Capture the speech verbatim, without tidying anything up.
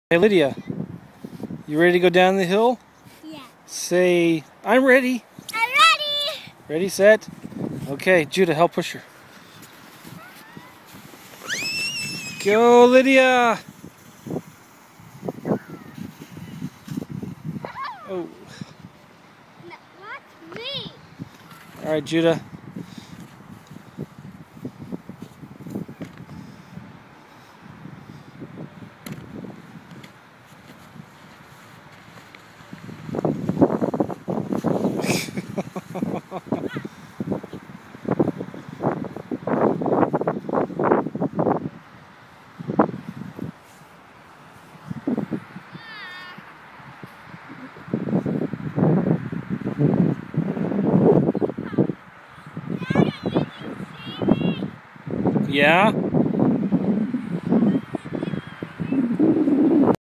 Hey Lydia, you ready to go down the hill? Yeah. Say, I'm ready. I'm ready. Ready, set? Okay, Judah, help push her. Go, Lydia! Oh. No, watch me. All right, Judah. Yeah?